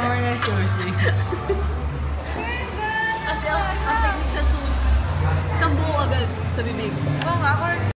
corner sushi. Kasi ang technique sa sushi, isang buo agad sa bibig. Oo nga,